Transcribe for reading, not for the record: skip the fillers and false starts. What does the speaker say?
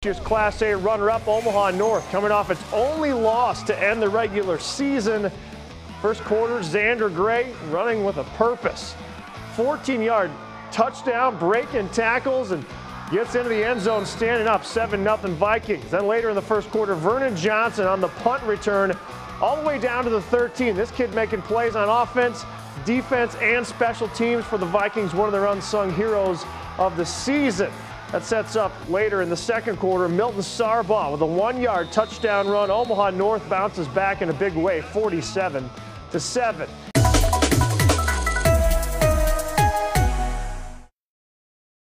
Year's Class A runner-up Omaha North coming off its only loss to end the regular season. First quarter, Xander Gray running with a purpose. 14-yard touchdown, breaking tackles, and gets into the end zone standing up 7-0 Vikings. Then later in the first quarter, Vernon Johnson on the punt return all the way down to the 13. This kid making plays on offense, defense, and special teams for the Vikings, one of their unsung heroes of the season. That sets up later in the second quarter. Milton Sarbaugh with a 1-yard touchdown run. Omaha North bounces back in a big way, 47-7.